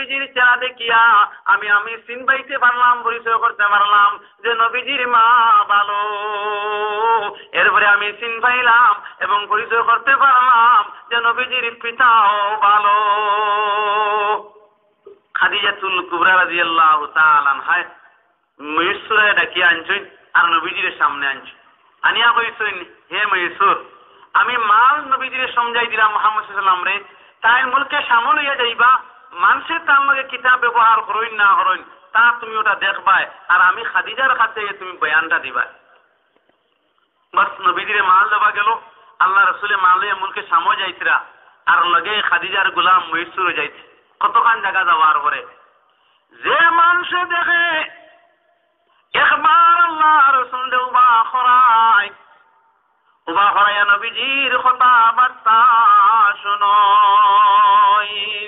নবীজির চেহারা দেখিয়া আমি চিনবাইতে পারলাম, পরিচয় করতে পারলাম যে নবীজির মা ভালো। এরপরে আমি চিন পাইলাম এবং পরিচয় করতে পারলাম যে নবীজির পিতাও ভালো। খাদিজাতুল কুবরা রাদিয়াল্লাহু তাআলা আনহা ময়ূরে ডাকিয়া আনছেন আর নবীজির সামনে আনছেন। আনিয়া কইছেন, হে ময়ূর, আমি মাল নবীজিরে সমঝাই দিলাম মুহাম্মদ সাল্লাল্লাহু আলাইহি ওয়াসাল্লাম রে, তাই মুলকে সামল হইয়া যাইবা, মানুষের তার লগে কিতাব ব্যবহার করইন না করইন তা তুমি ওটা দেখবাই, আর আমি খাদিজার কাছে তুমি বয়ানটা দিবা। বাস নবীজিরে মাল দেওয়া গেল। আল্লাহ রসুলের মাল লইয়া মুলকে সামো যাইতরা আর লগে খাদিজার গোলাম ময়ূর যাইছে। কতখান জায়গা যাওয়ার পরে যে মানুষে দেখে একবার আল্লাহ রসুল উবা খরাইয়া নবীজির কথাবার্তা শুনইন।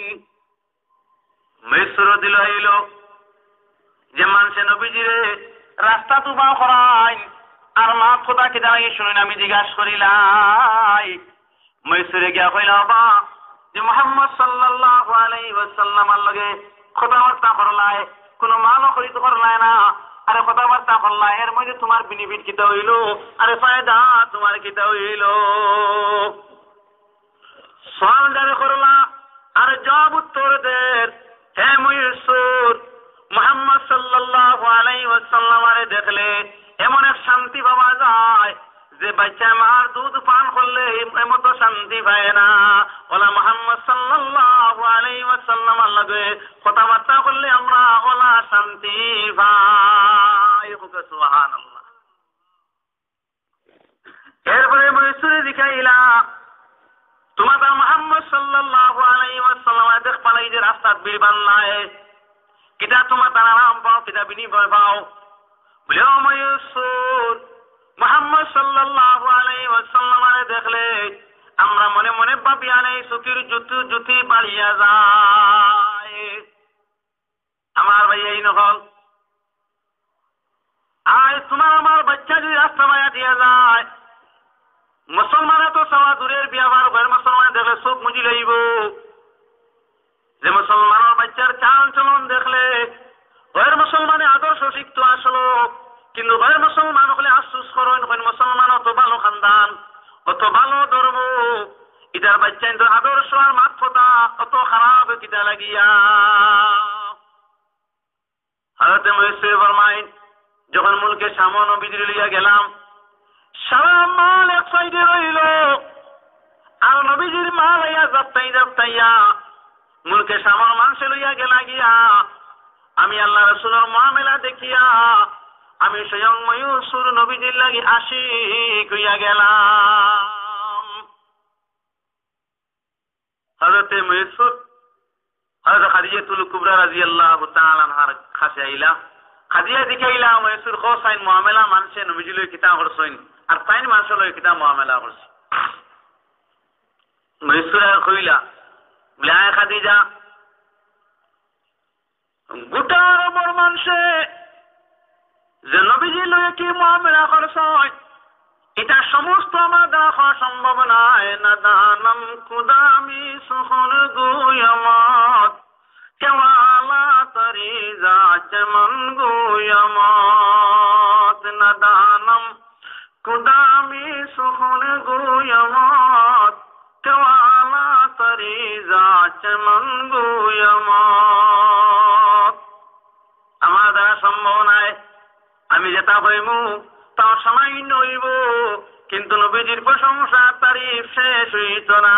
ময়ূর দিল হইল যে মানুষে নবীজিরে রাস্তা তুবা খরাইন আর মা কথা কি দাঁড়াই শুনেন, আমি জিজ্ঞাসা করিলাই। ময়ূরে গিয়া কইলা, বা যে মুহাম্মদ সাল্লাল্লাহু আলাইহি ওয়াসাল্লামের লগে কথাবার্তা করলাই, কোন মালও খরিদ করলাই না, আরে কথাবার্তা করলাই, এর মধ্যে তোমার বিনিবিট কিতা হইল, আরে ফায়দা তোমার কিতা হইল? সওয়াল যারে করলা আর জবাব উত্তর দের, হে ময়ূর, মুহাম্মদ সাল্লাল্লাহু আলাইহি ওয়াসাল্লামরে দেখলে এমন এক শান্তি পাওয়া যায় যে বাচ্চা মার দুধ পান করলে এমতো শান্তি পায় না। ওলা মুহাম্মদ সাল্লাল্লাহু আলাইহি ওয়াসাল্লামের লগে কথাবার্তা করলে আমরা ওলা শান্তি পাই। সুবহানাল্লাহ। এরপরে ময়ূরে দেখাইলা, তোমার মুহাম্মদ সাল্লাল্লাহু আলাইহি ওয়াসাল্লাম দেখ পালাই যে রাস্তাত বিলবান নাই, কিটা তোমার তার আরাম পাও, কিটা বিনিময় পাও। বলে ও ময়ূর, মুহাম্মদ সাল্লাল্লাহু আলাইহি ওয়াসাল্লামরে দেখলে আমরা মনে মনে ভাবি আলাই সুতির জুতি বাড়িয়া যায়। আমার ভাই এই নহল, আজ তোমার আমার বাচ্চা যদি রাস্তা মায়া দিয়া যায়, মুসলমানে তো সবা দূরের বিয়াবার ঘর মুসলমান দেখলে চোখ মুজি লইব। যে মুসলমানের বাচ্চার চাল চলন দেখলে ঘর মুসলমানে আদর্শ শিখতো আসলো, কিন্তু ঘর মুসলমান হলে আফসুস করেন, মুসলমান অত ভালো খানদান, অত ভালো ধর্ম, ইটার বাচ্চা কিন্তু আদর্শ আর মাত্রতা অত খারাপ কিটা লাগিয়া। হযরত ময়ূর ফরমাইন, যখন মুলকে সামন নবীজি লইয়া গেলাম, সারা মাল এক সাইডে রইল আর নবীজির মাল আইয়া যাপ্তাইয়া মুলকে সামন মানুষে লইয়া গেলা গিয়া, আমি আল্লাহ রাসূলের মুআমেলা দেখিয়া আমি স্বয়ং ময়ূর নবীজির লাগি আশিক হইয়া গেলাম। হযরত ময়ূর হযরত খাদিজাতুল কুবরা রাদিয়াল্লাহু তাআলা আনহার কাছে আইলা। খাদিজা দেখাইলা ময়ূর কোসাইন মুআমেলা মানুষে নবীজি লই কিতা করছইন আর তাইন মানুষ লই কিতা মুআমেলা করছ। ময়ূর কইলা, বলে আয় খাদিজা, গোটার বড় মানুষে যে নবীজি লয়ে কি মুআমেলা করছই এটা সমস্ত আমার দেখা সম্ভব নয়। না দানম কুদামি সুহন গুয়ামত কেওয়ালা তরিজা চমন গুয়ামত। না দানম কুদামি সুহন গুয়ামত কেওয়ালা তরিজা চমন গুয়ামত। আমার দ্বারা সম্ভব নয়, আমি যেটা হইমু তা সামান্য হইব, কিন্তু নবীজির প্রশংসা তারিফ শেষ হইত না।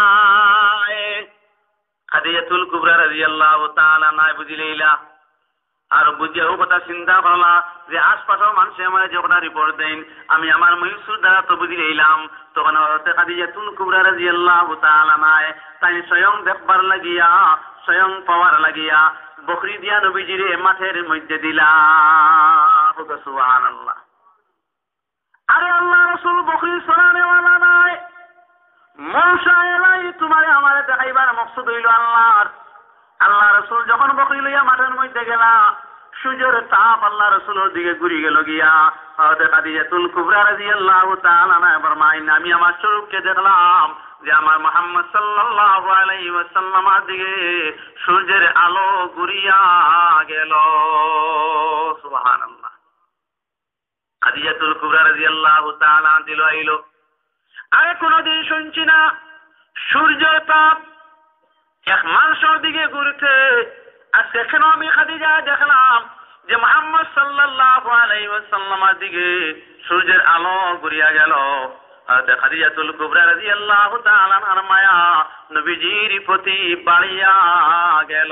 খাদিজাতুল কুবরা রাদিয়াল্লাহু তাআলা নাই বুঝিলেইলা আর বুঝিয়া ও কথা চিন্তা করলা যে আশপাশের মানুষে আমার যে কথা রিপোর্ট দেন আমি আমার ময়ূর দ্বারা তো বুঝিলেইলাম। তখন খাদিজাতুল কুবরা রাদিয়াল্লাহু তাআলা নাই তাই স্বয়ং দেখবার লাগিয়া, স্বয়ং পাওয়ার লাগিয়া বকরি দিয়া নবীজিরে মাঠের মধ্যে দিলা। সুবহানাল্লাহ। আরে আল্লাহ রাসূল বকরি চড়ানেওয়ালা নাই, মৌসা এলাই তোমারে আমারে দেখাইবার মকসুদ হইল আল্লাহর। আল্লাহ রাসূল যখন বকরি লইয়া মাঠের মধ্যে গেলা, সূর্যের তাপ আল্লাহ রাসূলের দিকে ঘুরি গেল গিয়া হযরত খাদিজাতুল কুবরা রাদিয়াল্লাহু তাআলা আনহা ফরমায়েন, আমি আমার চোখকে দেখলাম যে আমার মুহাম্মদ সাল্লাল্লাহু আলাইহি ওয়াসাল্লামের দিকে সূর্যের আলো ঘুরিয়া গেল। সুবহানাল্লাহ। খাদিজাতুল কুবরা রাদিয়াল্লাহু তাআলা দিল আইলো, আরে কোনদিন শুনছি না সূর্যের তাপ এক মানুষের দিকে ঘুরতে। আজকে কেন আমি খাদিজা দেখলাম যে মুহাম্মদ সাল্লাল্লাহু আলাইহি ওয়াসাল্লামের দিকে সূর্যের আলো ঘুরিয়া গেল। হযরত খাদিজাতুল কুবরা রাদিয়াল্লাহু তাআলা আনহার মায়া নবীজির প্রতি বাড়িয়া গেল।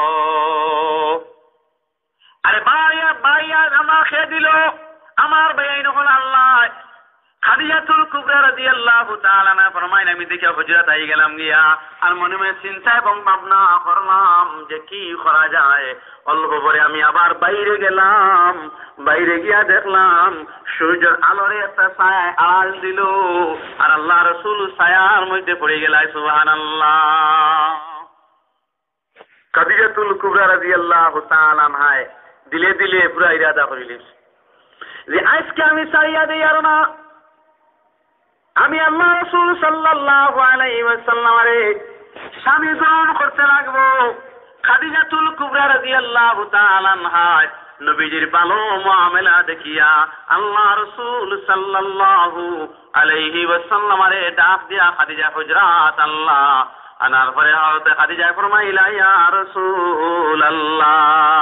আরে ভাইয়া আমার খেয়ে দিল, আমার ভাই হল আল্লাহ। খাদিজাতুল কুবরা রাদিয়াল্লাহু তাআলা আনহা ফরমাইন, আমি দেখে হুজরাত আই গেলাম গিয়া, আর মনে মনে চিন্তা এবং ভাবনা করলাম যে কি করা যায়। অল্প পরে আমি আবার বাইরে গেলাম, বাইরে গিয়া দেখলাম সূর্যের আলোরে একটা ছায়া আড়াল দিল, আর আল্লাহ রাসূল ছায়ার মধ্যে পড়ে গেল। সুবহানাল্লাহ। খাদিজাতুল কুবরা রাদিয়াল্লাহু তাআলা আনহা দিলে দিলে পুরা ইরাদা করিলেন যে আজকে আমি ছাড়িয়া দেই আর না, আমি আল্লাহ রাসূল সাল্লাল্লাহু আলাইহি ওয়াসাল্লামের স্বামী গ্রহণ করতে লাগবো। খাদিজাতুল কুবরা রাদিয়াল্লাহু তাআলা আনহা নবীজির ভালো মুআমেলা দেখিয়া আল্লাহ রাসূল সাল্লাল্লাহু আলাইহি ওয়াসাল্লামের ডাক দিয়া খাদিজা হুজরাত আল্লাহ আনার পরে হযরত খাদিজা ফরমাইলা, ইয়া রাসূলুল্লাহ,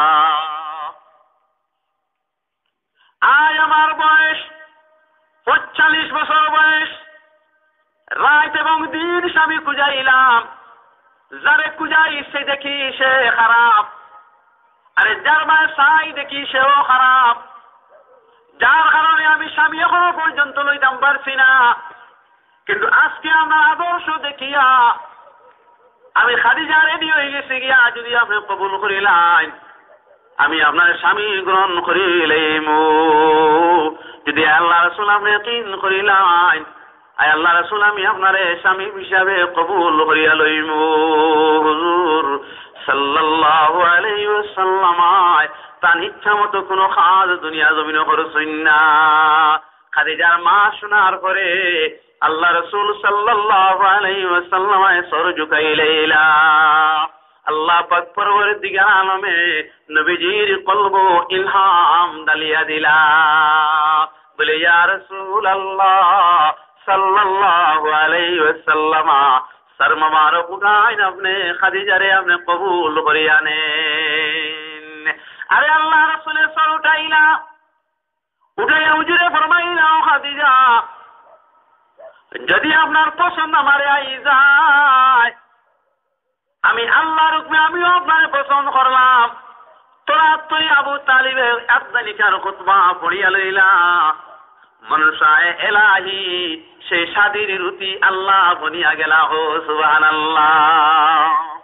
আজ আমার বয়স 45 বছর বয়স, রাত এবং দিন স্বামী খুঁজাইলাম, যারে খুঁজাই সে দেখি সে খারাপ, আরে যার চাই দেখি সেও খারাপ, যার কারণে আমি স্বামী এখনো পর্যন্ত লইতাম পারছি না। কিন্তু আজকে আমার আদর্শ দেখিয়া আমি খাদিজা রেডি হয়ে গেছি গিয়া, যদি আপনি কবুল করিলেন আমি আপনার স্বামী গ্রহণ করিলাম। যদি আল্লাহ রাসূল আপনি ইয়াকিন করিলেন, আয় আল্লাহ রাসূল আমি আপনার স্বামী হিসাবে কবুল করিয়া লইম। হুজুর সাল্লাল্লাহু আলাইহি ওয়াসাল্লাম তার ইচ্ছা মতো কোনো কাজ দুনিয়া জমিনে করছেন না। খাদিজার মা শোনার পরে আল্লাহ রাসূল সাল্লাল্লাহু আলাইহি ওয়াসাল্লাম সর ঝুঁকাইলা। আল্লাহ পাক পরওয়ারদিগার আলমে নবীজির কলব ইলহাম ডালিয়া দিলা, বলে ইয়া রাসূলুল্লাহ সাল্লাল্লাহু আলাইহি ওয়াসাল্লাম সর মুবারক উঠাইন আপনি খাদিজারে আপনি কবুল করিয়া নেন। আরে আল্লাহ রাসূলের সর উঠাইলা, উঠাইয়া হুজুরে ফরমাইলা, খাদিজা যদি আপনার পছন্দ আমারে আই যায়, আমি আল্লাহর হুকমে আমিও আপনার পছন্দ করলাম। তোরা তুই আবু তালিবের আবদালিকার খুতবা পড়িয়া লইলা, মনসায়ে এলাহি সেই শাদির রুতি আল্লাহ বনিয়া গেলা। ও সুবহানাল্লাহ।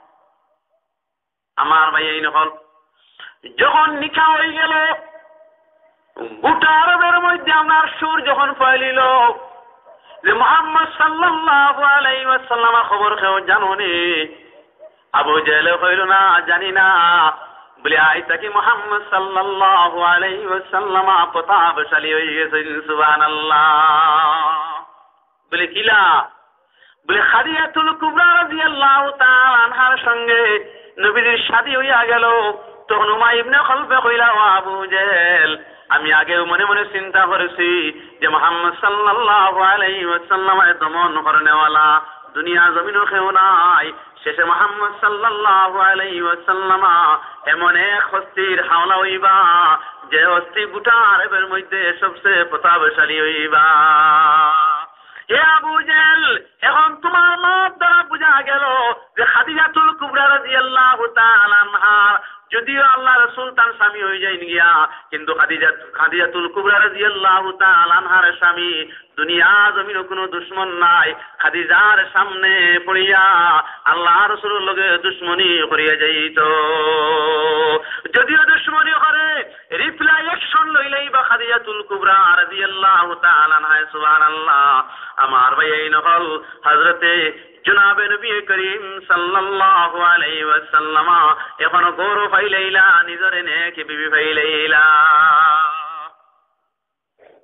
আমার ভাই এই নহল যখন নিকা হয়ে গেল, গোটা আরবের মধ্যে আমার সুর যখন ফেলিল যে মুহাম্মদ সাল্লাল্লাহু আলাইহি ওয়াসাল্লাম খবর কেউ জানো নি? আবু জেহেল কইল না, জানি না। বলে আইতা কি মুহাম্মদ সাল্লাল্লাহু আলাইহি ওয়াসাল্লাম প্রতাপশালী হয়ে গেছেন। সুবহানাল্লাহ। বলে কিলা? বলে খাদিজাতুল কুবরা রাদিয়াল্লাহু তাআলা আনহার সঙ্গে নবীজির শাদী হইয়া গেল। তখন উমাইয়া ইবনে খালফে কইলা, ও আবু জেহেল, আমি আগেও মনে মনে চিন্তা করেছি যে মুহাম্মদ সাল্লাল্লাহু আলাইহি ওয়াসাল্লামের দমন করনেওয়ালা দুনিয়া জমিনও কেউ নাই। শেষে মুহাম্মদ সাল্লাল্লাহু আলাইহি ওয়াসাল্লাম এমন এক হস্তির হাওলা হইবা যে হস্তি গোটা আরবের মধ্যে সবচেয়ে প্রতাপশালী হইবা। হে আবু জেহেল, এখন তোমার মত দ্বারা বোঝা গেল যে খাদিজাতুল কুবরা রাদিয়াল্লাহু তাআলা আনহা যদিও আল্লাহ রাসূল তার স্বামী হয়ে যায়ন গিয়া, কিন্তু খাদিজাতুল কুবরা রাদিয়াল্লাহু তাআলা আনহার স্বামী দুনিয়া জমিন কোনো দুশমন নাই। খাদিজার সামনে পড়িয়া আল্লাহ রাসূলের লগে দুশমনি করিয়া যাইত। যদিও দুশমনি করে রিপ্লাই অ্যাকশন লইলেই বা খাদিজাতুল কুবরা রাদিয়াল্লাহু তাআলা আনহা। সুবহানাল্লাহ। আমার ভাই এই নহল হযরতে জনাবে নবী করিম সাল্লাল্লাহু আলাইহি ওয়াসাল্লাম এখনো গৌরব পাইলাইলা, নিজরে নেক বিবি পাইলাইলা।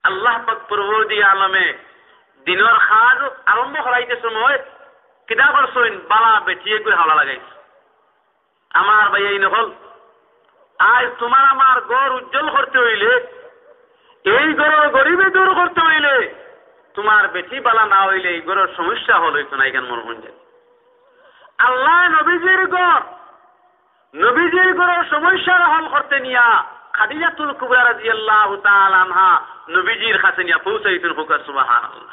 আল্লাহ পাক পরবর্তী আলমে দিনের কাজ আরম্ভ করাইতে সময় কিতা করছেন বালা বেঠিয়ে করে হাওলা লাগাইছে। আমার ভাই এই নহল আজ তোমার আমার ঘর উজ্জ্বল করতে হইলে, এই ঘরের গরিবে দূর করতে হইলে, তোমার বেটি বালা না হইলে এই ঘরের সমস্যা হল হইতো না। এখান মনে হন আল্লাহ নবীজির ঘর, নবীজির ঘরের সমস্যার হল করতে নিয়া খাদিজাতুল কুবরা রাদিয়াল্লাহু তাআলা আনহা নবীজির কাছে নিয়া পৌঁছাইতেন। হুকা সুবহানাল্লাহ।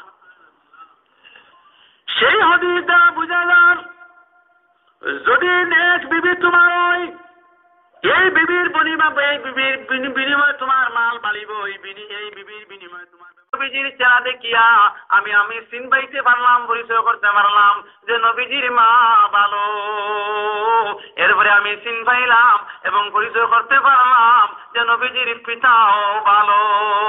সেই হাদিস দ্বারা বুঝা যান যদি নেক বিবি তোমার হয়, এই বিবির বিনিময়ে তোমার মাল বাড়িব, এই বিবির বিনিময়ে তোমার নবীজির চেহারা দেখিয়া আমি চিনবাইতে পারলাম, পরিচয় করতে পারলাম যে নবীজির মা ভালো। এরপরে আমি চিন পাইলাম এবং পরিচয় করতে পারলাম যে নবীজির পিতাও ভালো।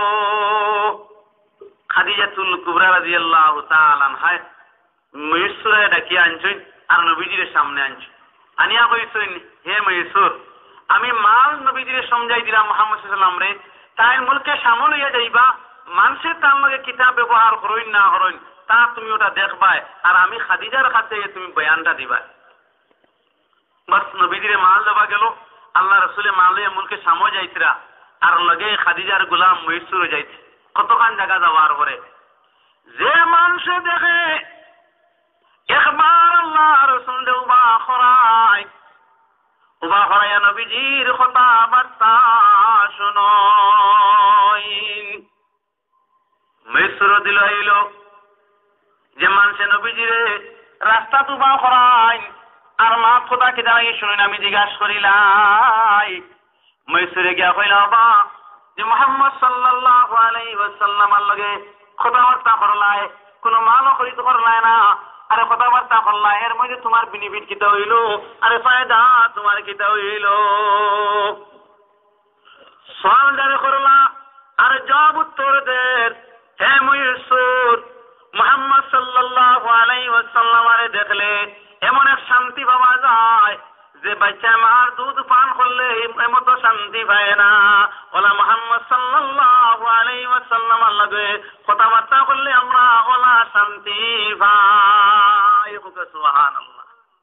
খাদিজাতুল কুবরা রাদিয়াল্লাহু তাআলা আনহা ময়ূরে ডাকিয়া আনছেন আর নবীজির সামনে আনছেন। আনিয়া কইছেন, হে ময়ূর, আমি মাল নবীজিরে সমঝাই দিলাম মুহাম্মদ সাল্লাল্লাহু আলাইহি ওয়াসাল্লাম রে, তাই মুলকে সামল হইয়া যাইবা, মানুষের তার লগে কিতাব ব্যবহার করইন না করইন তা তুমি ওটা দেখবাই, আর আমি খাদিজার কাছে তুমি বয়ানটা দিবা। বাস নবীজিরে মাল দেওয়া গেল। আল্লাহ রসুলের মাল লইয়া মুলকে সামো যাইতরা, আর লগে খাদিজার গোলাম ময়ূর যাইছে। কতখান জায়গা যাওয়ার পরে যে মানুষে দেখে একবার আল্লাহ রসুল উবা খরায়, উবা খরাইয়া নবীজির কথাবার্তা শুনইন। ময়ূর দিল হইল যে মানুষে নবীজিরে রাস্তা তুবা খরাই আর মা খোদা কি দাঁড়িয়ে শুনেন। আমি জিজ্ঞাসা করিলাই, ময়ূরে গিয়া কইলা বা যে মুহাম্মদ সাল্লাল্লাহু আলাইহি ওয়াসাল্লামের লগে কথাবার্তা করলাই, কোনো মালও খরিদ করলাই না, আরে কথাবার্তা করলা, এর মধ্যে তোমার বিনিবিট কিতা হইল, আরে ফায়দা তোমার কিতা হইল? সওয়াল জারি করলা আর জবাব উত্তর দের। হে ময়ূর, মুহাম্মদ সাল্লাল্লাহু আলাইহি ওয়াসাল্লামের দেখলে এমন এক শান্তি পাওয়া যায় যে বাচ্চা মার দুধ পান করলে এমতো শান্তি পায় না। ওলা মুহাম্মদ সাল্লাল্লাহু আলাইহি ওয়াসাল্লামের লগে কথাবার্তা করলে আমরা ওলা শান্তি পাই। সুবহানাল্লাহ।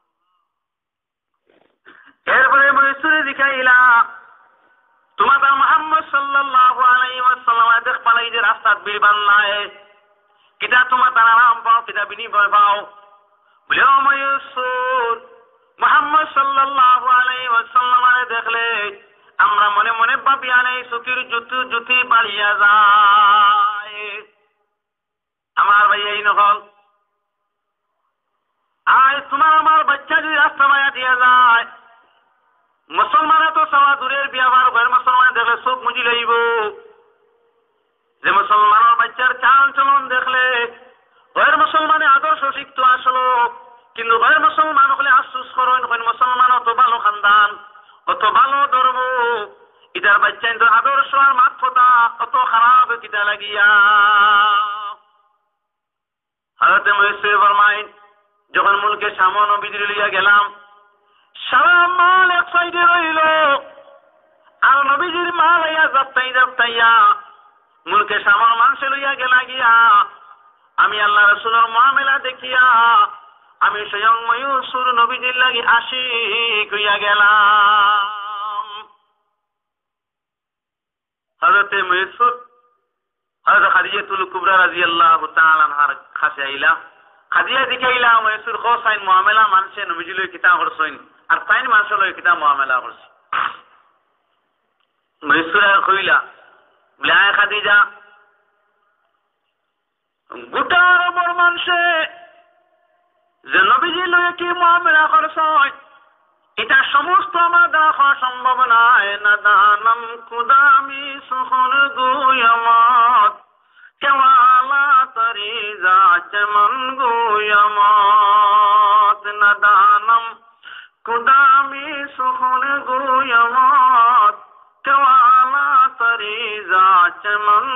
এরপরে ময়ূরে দেখাইলা তোমাদের মুহাম্মদ সাল্লাল্লাহু আলাইহি ওয়াসাল্লাম দেখ পালাই যে রাস্তাত বিলবান নাই, কিটা তোমার তার আরাম পাও, কিটা বিনিময় পাও। বলে ও ময়ূর, মুহাম্মদ সাল্লাল্লাহু আলাইহি ওয়াসাল্লাম দেখলে আমরা মনে মনে ভাবি আলাই সুতির জুতি বাড়িয়া যায়। আমার ভাই এই নহল আজ তোমার আমার বাচ্চা যদি রাস্তা মায়া দিয়া যায়, মুসলমানে তো সবা দূরের বিয়াবার ঘর মুসলমান দেখলে চোখ মুজি লইব। যে মুসলমানের বাচ্চার চাল চলন দেখলে ঘরের মুসলমানে আদর্শ শিখতো আসলো, কিন্তু ঘরের মুসলমান হলে আফসুস করেন, মুসলমান অত ভালো খানদান, অত ভালো ধর্ম, ইটার বাচ্চা কিন্তু আদর্শ আর মাত্রতা অত খারাপ কিটা লাগিয়া। হযরত ময়ূর ফরমাইন, যখন মুলকে সামন বিদ্রি লইয়া গেলাম, সারা মাল এক সাইডে রইল আর নবীজির মাল আইয়া যাপ্তাইয়া মুলকে সামন মানুষে লইয়া গেলা গিয়া আমি আল্লাহ রাসূলের মুআমেলা দেখিয়া আমি স্বয়ং ময়ূর নবীজির লাগি আশিক হইয়া গেলাম। হযরত ময়ূর হযরত খাদিজাতুল কুবরা রাদিয়াল্লাহু তাআলা আনহার কাছে আইলা, খাদিজা দেখাইলা ময়ূর খোসাইন মুআমেলা মানুষে নবীজি লই কিতা করছেন আর তাইন মানুষ লই কিতা মুআমেলা করছে। ময়ূর কইলা, বলে আয় খাদিজা, গোটা আরবের মানুষে যে নবীজি লই কি মুআমেলা করছে এটা সমস্ত আমার দেখা সম্ভব নয়। না দানম কুদামি সুখন গুয়ামত কেওয়ালা তরিজা চমন গুয়ামত। না দানম কুদামি সুখন গুয়ামত কেওয়ালা তরিজা চমন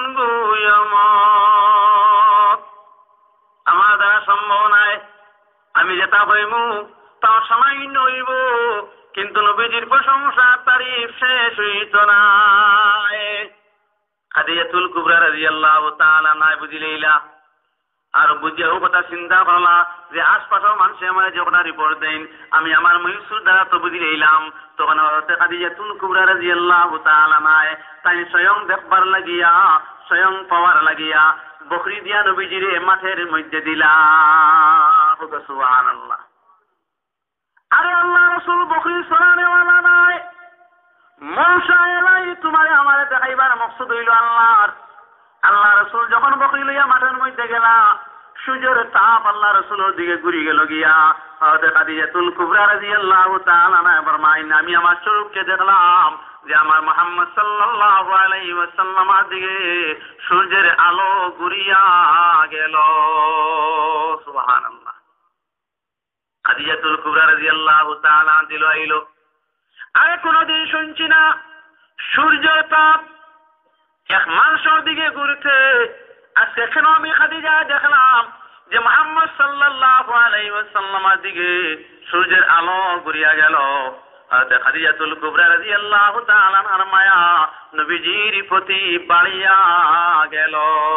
গুয়ামত। আমার দ্বারা সম্ভব নয়, আমি যেটা হইমু তাও সামান্য হইব, কিন্তু নবীজির প্রশংসা তারিফ শেষ হইত না। খাদিজাতুল কুবরা রাদিয়াল্লাহু তাআলা নাই বুঝিলেইলা আর বুঝিয়াও কথা চিন্তা করলা যে আশপাশের মানুষ আমার যে ওটা রিপোর্ট দেন আমি আমার মহিষুর দ্বারা তো বুঝিলেইলাম তখন হযরত খাদিজাতুল কুবরা রাদিয়াল্লাহু তাআলা নাই তাই স্বয়ং দেখবার লাগিয়া স্বয়ং পাওয়ার লাগিয়া বকরি দিয়া নবীজিরে মাঠের মধ্যে দিলা। সুবহানাল্লাহ। আরে আল্লাহ রাসূল বকরি চড়ানেওয়ালা নাই, মৌসা এলাই তোমারে আমারে দেখাইবার মকসুদ হইল আল্লাহর। আল্লাহ রাসূল যখন বকরি লইয়া মাঠের মধ্যে গেলা সূর্যের তাপ আল্লাহ রাসূলের দিকে ঘুরি গেল গিয়া হযরত খাদিজাতুল কুবরা রাদিয়াল্লাহু তাআলা আনহা ফরমাইন আমি আমার চোখকে দেখলাম যে আমার মুহাম্মদ সাল্লাল্লাহু আলাইহি ওয়াসাল্লামের দিকে সূর্যের আলো ঘুরিয়া গেল। সুবহানাল্লাহ। খাদিজাতুল কুবরা রাদিয়াল্লাহু তাআলা দিল আইলো আরে কোনদিন শুনছি না সূর্যের তাপ এক মানুষের দিকে ঘুরছে, আজকে কেন আমি খাদিজা দেখলাম যে মুহাম্মদ সাল্লাল্লাহু আলাইহি ওয়াসাল্লামের দিকে সূর্যের আলো ঘুরিয়া গেল। হযরত খাদিজাতুল কুবরা রাদিয়াল্লাহু তাআলা আনহার মায়া নবীজির প্রতি বাড়িয়া গেল।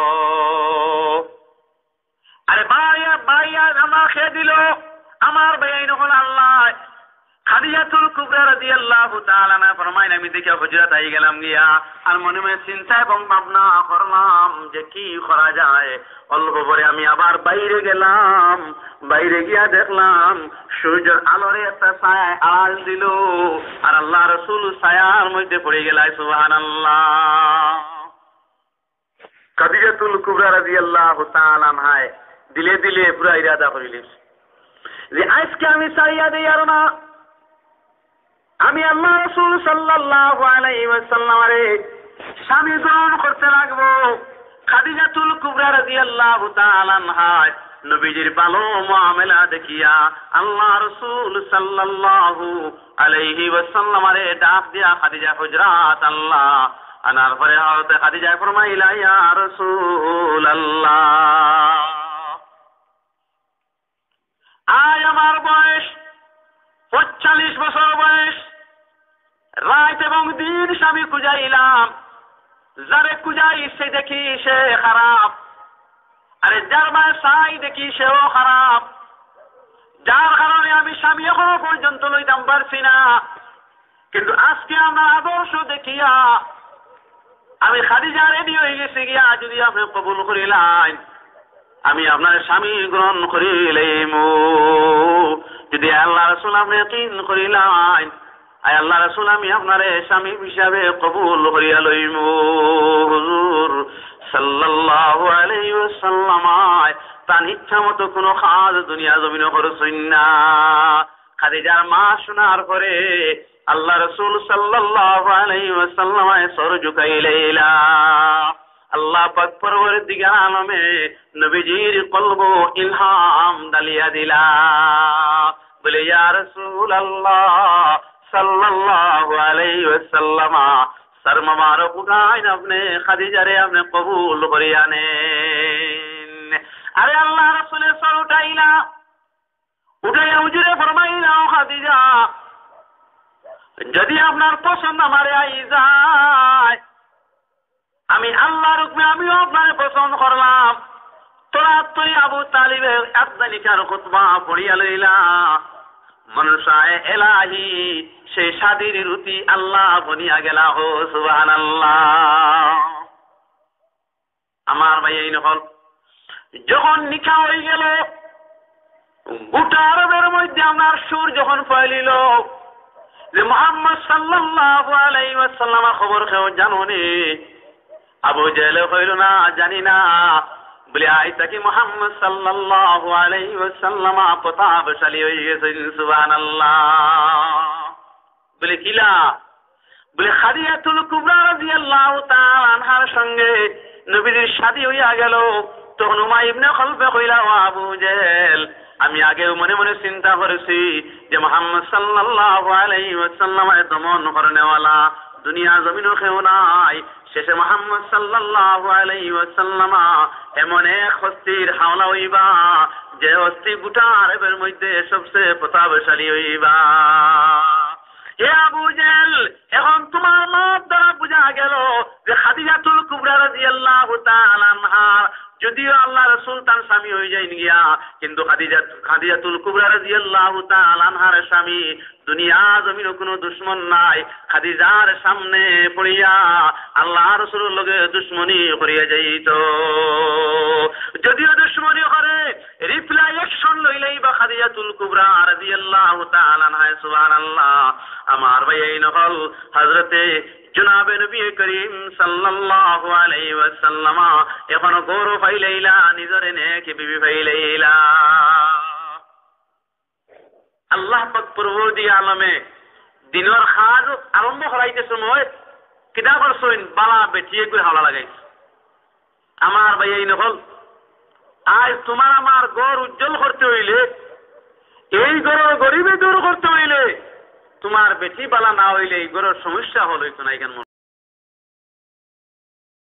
আরে বাইয়া আমার খেয়ে দিল আমার ভাই নকল আল্লাহ। খাদিজাতুল কুবরা রাদিয়াল্লাহু তাআলা আনহা ফরমাইন আমি দেখে হুজরাত আই গেলাম গিয়া আর মনে মনে চিন্তা এবং ভাবনা করলাম যে কি করা যায়। অল্প পরে আমি আবার বাইরে গেলাম, বাইরে গিয়া দেখলাম সূর্যের আলোরে একটা ছায়া আড়াল দিল আর আল্লাহ রাসূল ছায়ার মধ্যে পড়ে গেলাই। সুবহানাল্লাহ। খাদিজাতুল কুবরা রাদিয়াল্লাহু তাআলা আনহা দিলে দিলে পুরা ইরাদা করিলেন যে আজকে আমি ছাড়িয়া দেই আর না, আমি আল্লাহ রাসূল সাল্লাল্লাহু আলাইহি ওয়াসাল্লামের স্বামী গ্রহণ করতে লাগবো। খাদিজাতুল কুবরা রাদিয়াল্লাহু তাআলা আনহা নবীজির ভালো মুআমেলা দেখিয়া আল্লাহ রাসূল সাল্লাল্লাহু আলাইহি ওয়াসাল্লামের ডাক দিয়া খাদিজা হুজরাত আল্লাহ আনার পরে হযরত খাদিজা ফরমাইলা ইয়া রাসূলুল্লাহ আয় আমার বয়স 45 বছর বয়স, রাত এবং দিন স্বামী খুঁজাইলাম, যারে খুঁজাই সে দেখি সে খারাপ, আরে যার মায়ের সাই দেখি সেও খারাপ, যার কারণে আমি স্বামী এখনো পর্যন্ত লইতাম পারছি না। কিন্তু আজকে আমরা আদর্শ দেখিয়া আমি খাদিজা রেডি হয়ে গেছি গিয়া যদি আপনি কবুল করিলেন আমি আপনার স্বামী গ্রহণ করিলাম। যদি আল্লাহ রাসূল আপনি ইয়াকিন করিলেন আয় আল্লাহ রাসূল আমি আপনার স্বামী হিসাবে কবুল করিয়া লইম। হুজুর সাল্লাল্লাহু আলাইহি ওয়াসাল্লাম তার ইচ্ছা মতো কোনো কাজ দুনিয়া জমিনে করছেন না। খাদিজার মা শোনার পরে আল্লাহ রাসূল সাল্লাল্লাহু আলাইহি ওয়াসাল্লাম সর ঝুঁকাইলা। আল্লাহ পাক পরওয়ারদিগার আলমে নবীজির কলব ইলহাম ডালিয়া দিলা। বলে ইয়া রাসূলুল্লাহ সাল্লাল্লাহু আলাইহি ওয়াসাল্লাম সর মুবারক উঠাইন আপনি খাদিজারে আপনি কবুল করিয়া নেন। আরে আল্লাহ রাসূলের সর উঠাইলা, উঠাইয়া হুজুরে ফরমাইলা ও খাদিজা যদি আপনার পছন্দ আমারে আই যায় আমি আল্লাহর হুকমে আমিও আপনার পছন্দ করলাম। তোরা তুই আবু তালিবের আফদালিকার খুতবা পড়িয়া লইলা মনসায়ে এলাহি সেই শাদির রুতি আল্লাহ বনিয়া গেলা। হো সুবহানাল্লাহ। আমার ভাই এই নহল যখন নিকা হয়ে গেল গোটা আরবের মধ্যে আমার সুর যখন ফেলিল যে মুহাম্মদ সাল্লাল্লাহু আলাইহি ওয়াসাল্লাম খবর কেউ জানোনি? আবু জেহেল কইল না জানি না। বলে আইতা কি মুহাম্মদ সাল্লাল্লাহু আলাইহি ওয়াসাল্লাম প্রতাপশালী হয়ে গেছেন। সুবহানাল্লাহ। বলে কিলা? বলে খাদিজাতুল কুবরা রাদিয়াল্লাহু তাআলা আনহার সঙ্গে নবীর শাদী হইয়া গেল। তখন উমাইয়া ইবনে খালফে কইলা ও আবু জেহেল আমি আগেও মনে মনে চিন্তা করেছি যে মুহাম্মদ সাল্লাল্লাহু আলাইহি ওয়াসাল্লামের দমন করনেওয়ালা দুনিয়া জমিনও কেউ নাই। শেষে মুহাম্মদ সাল্লাল্লাহু আলাইহি ওয়াসাল্লাম এমন এক হস্তির হাওলা হইবা যে হস্তি গোটা আরবের মধ্যে সবচেয়ে প্রতাপশালী হইবা। হে আবু জেহেল এখন তোমার মত দ্বারা বুঝা গেল যে খাদিজাতুল কুবরা কুবরা রাদিয়াল্লাহু তাআলা আনহা যদিও আল্লাহ রাসূল তার স্বামী হয়ে যায় গিয়া, কিন্তু খাদিজাতুল কুবরা রাদিয়াল্লাহু তাআলা আনহার স্বামী দুনিয়া জমিন কোনো দুশমন নাই। খাদিজার সামনে পড়িয়া আল্লাহ রাসূলের লগে দুশমনি করিয়া যাইত। যদিও দুশমনি করে রিপ্লাই অ্যাকশন লইলেই বা খাদিজাতুল কুবরা রাদিয়াল্লাহু তাআলা আনহা সুবহানাল্লাহ। আমার ভাই এই নহল হযরতে জনাবে নবী করিম সাল্লাল্লাহু আলাইহি ওয়াসাল্লাম এখন গৌরব পাইলাইলা, নিজরে নেক বিবি পাইলাইলা। আল্লাহ পাক পরবর্তী আলমে দিনের কাজ আরম্ভ করাইতে সময় কিতা করছেন, বালা বেটিয়ে করে হাওলা লাগাইছে। আমার ভাই এই নহল আজ তোমার আমার ঘর উজ্জ্বল করতে হইলে, এই ঘরের গরিবে দূর করতে হইলে, তোমার বেটি বালা না হইলে এই ঘরের সমস্যা হল হইতো না। এখানে